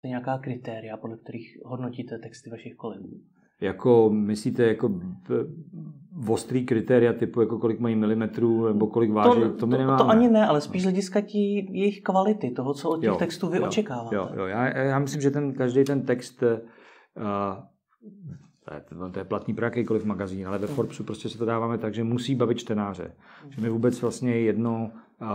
to nějaká kritéria, podle kterých hodnotíte texty vašich kolegů? Jako myslíte jako ostrý kritéria typu jako kolik mají milimetrů nebo kolik váží, to my nemáme. To ani ne, ale spíš z hlediska jejich kvality, toho, co od těch textů vy očekáváte. Jo. Já myslím, že každý ten text, to je platný pro jakýkoliv magazín, ale ve Forbesu prostě se to dáváme tak, že musí bavit čtenáře. Že mi vůbec vlastně je jedno,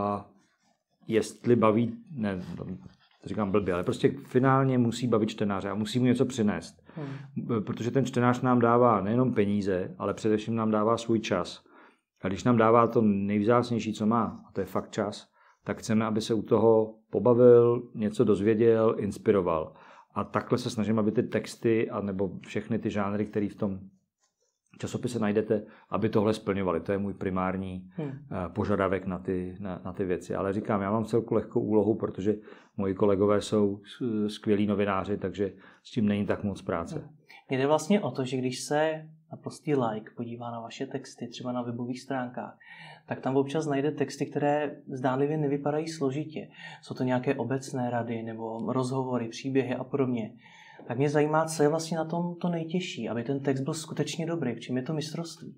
jestli baví, ne, to říkám blbě, ale prostě finálně musí bavit čtenáře a musí mu něco přinést. Protože ten čtenář nám dává nejenom peníze, ale především nám dává svůj čas. A když nám dává to nejvzácnější, co má, a to je fakt čas, tak chceme, aby se u toho pobavil, něco dozvěděl, inspiroval. A takhle se snažím, aby ty texty a nebo všechny ty žánry, které v tom časopise najdete, aby tohle splňovali. To je můj primární požadavek na ty věci. Ale říkám, já mám celku lehkou úlohu, protože moji kolegové jsou skvělí novináři, takže s tím není tak moc práce. Jde vlastně o to, že když se naprostý like podívá na vaše texty, třeba na webových stránkách, tak tam občas najde texty, které zdánlivě nevypadají složitě. Jsou to nějaké obecné rady nebo rozhovory, příběhy a podobně. Tak mě zajímá, co je vlastně na tom to nejtěžší, aby ten text byl skutečně dobrý. V čem je to mistrovství?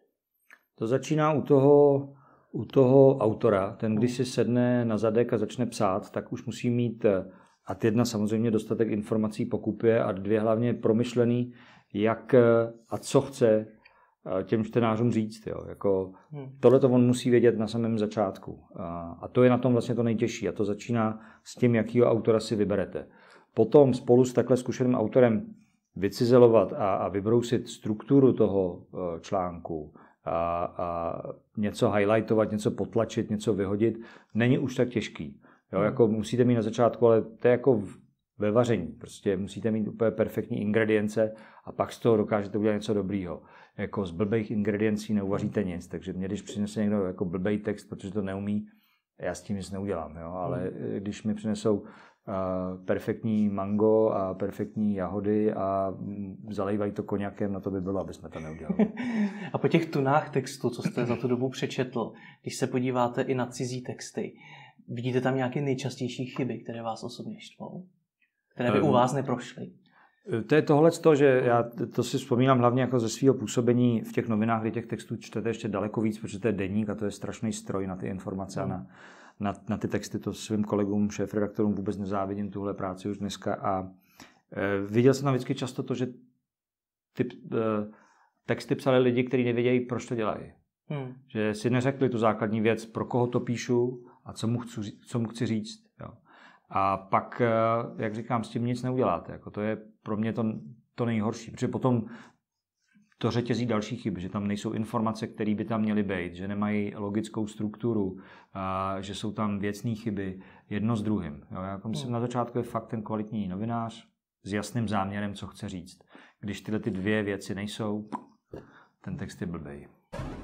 To začíná u toho autora. Ten, když si sedne na zadek a začne psát, tak už musí mít ad jedna samozřejmě dostatek informací po kupě a dvě hlavně promyšlený, jak a co chce těm čtenářům říct. Jo. Jako, tohleto on musí vědět na samém začátku. A to je na tom vlastně to nejtěžší. A to začíná s tím, jakýho autora si vyberete. Potom spolu s takhle zkušeným autorem vycizelovat a vybrousit strukturu toho článku a něco highlightovat, něco potlačit, něco vyhodit, není už tak těžký. Jo, jako musíte mít na začátku, ale to je jako ve vaření. Prostě musíte mít úplně perfektní ingredience a pak z toho dokážete udělat něco dobrýho. Jako z blbých ingrediencí neuvaříte nic, takže mě, když přinese někdo jako blbej text, protože to neumí, já s tím nic neudělám. Jo? Ale když mi přinesou perfektní mango a perfektní jahody a zalejvají to koněkem, na to by bylo, aby jsme to neudělali. A po těch tunách textu, co jste za tu dobu přečetl, když se podíváte i na cizí texty, vidíte tam nějaké nejčastější chyby, které vás osobně štvou? Které by u vás neprošly? To je tohleto, že já to si vzpomínám hlavně jako ze svého působení v těch novinách, kde těch textů čtete ještě daleko víc, protože to je deník a to je strašný stroj na ty informace a na ty texty. To svým kolegům, šéfredaktorům vůbec nezávidím tuhle práci už dneska. A viděl jsem tam vždycky často to, že ty texty psali lidi, kteří nevědějí, proč to dělají. Že si neřekli tu základní věc, pro koho to píšu a co mu chci říct. Jo. A pak, jak říkám, s tím nic neuděláte. Jako to je pro mě to nejhorší, protože potom to řetězí další chyby, že tam nejsou informace, které by tam měly být, že nemají logickou strukturu, že jsou tam věcné chyby jedno s druhým. Jo, jako myslím, na začátku je fakt ten kvalitní novinář s jasným záměrem, co chce říct. Když tyhle ty dvě věci nejsou, ten text je blbej.